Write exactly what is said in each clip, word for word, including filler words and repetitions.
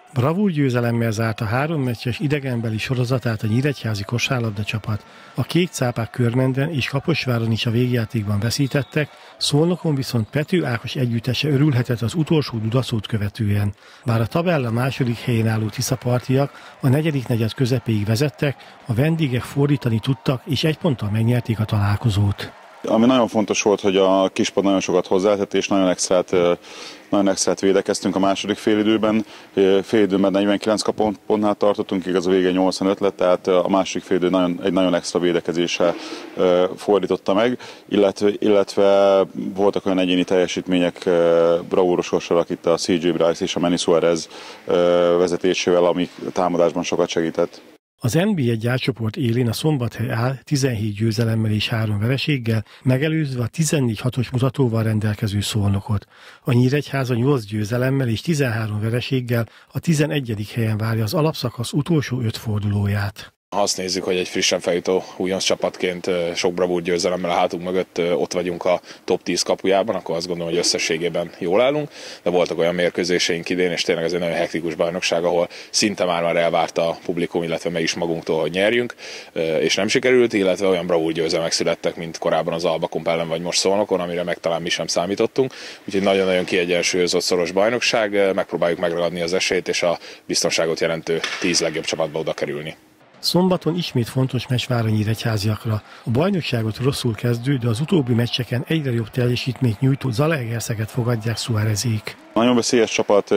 Bravúr győzelemmel zárt a három meccses idegenbeli sorozatát a nyíregyházi kosárlabda csapat. A kék cápák Körmenden és Kaposváron is a végjátékban veszítettek, Szolnokon viszont Pető Ákos együttese örülhetett az utolsó dudaszót követően. Bár a tabella második helyén álló tiszapartiak a negyedik negyed közepéig vezettek, a vendégek fordítani tudtak és egy ponttal megnyerték a találkozót. Ami nagyon fontos volt, hogy a kispad nagyon sokat hozzátett, és nagyon extrát, nagyon extrát védekeztünk a második félidőben. Félidőben negyvenkilenc pontnál tartottunk, igaz a vége nyolcvanöt lett, tehát a második félidő nagyon, egy nagyon extra védekezéssel fordította meg, illetve, illetve voltak olyan egyéni teljesítmények bravúros kosarakat itt a cé jé Bryce és a Manny Suarez vezetésével, ami támadásban sokat segített. Az en bé egy átcsoport élén a Szombathely áll tizenhét győzelemmel és három vereséggel, megelőzve a tizennégy hatos mutatóval rendelkező Szolnokot. A Nyíregyháza nyolc győzelemmel és tizenhárom vereséggel a tizennegyedik helyen várja az alapszakasz utolsó öt fordulóját. Ha azt nézzük, hogy egy frissen feljutó újonc csapatként sok bravúr győzelemmel a hátunk mögött ott vagyunk a top tíz kapujában, akkor azt gondolom, hogy összességében jól állunk, de voltak olyan mérkőzéseink idén, és tényleg ez egy nagyon hektikus bajnokság, ahol szinte már már elvárta a publikum, illetve meg is magunktól, hogy nyerjünk, és nem sikerült, illetve olyan bravúr győzelmek születtek, mint korábban az Albakump ellen vagy most Szolnokon, amire meg talán mi sem számítottunk. Úgyhogy nagyon-nagyon kiegyensúlyozott szoros bajnokság, megpróbáljuk megragadni az esélyt és a biztonságot jelentő tíz legjobb csapatba oda kerülni. Szombaton ismét fontos meccs vár a nyíregyháziakra. A bajnokságot rosszul kezdő, de az utóbbi meccseken egyre jobb teljesítményt nyújtó Zalaegerszeget fogadják Suárezék. Nagyon veszélyes csapat,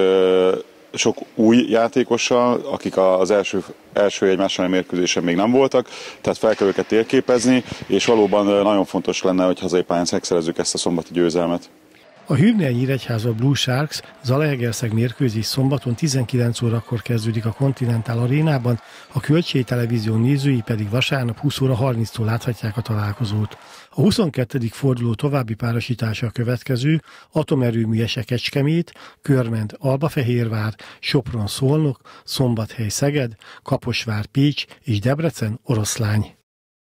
sok új játékossal, akik az első, első egymás elleni mérkőzésen még nem voltak, tehát fel kell őket térképezni, és valóban nagyon fontos lenne, hogy hazai pályán megszerezzük ezt a szombati győzelmet. A Hübner Nyíregyháza Blue Sharks Zalaegerszeg mérkőzés szombaton tizenkilenc órakor kezdődik a Continental Arénában, a Kölcsei Televízió nézői pedig vasárnap húsz óra harminctól láthatják a találkozót. A huszonkettedik forduló további párosítása a következő: Atomerőműese Kecskemét, Körmend Albafehérvár, Sopron Szolnok, Szombathely Szeged, Kaposvár Pécs és Debrecen Oroszlány.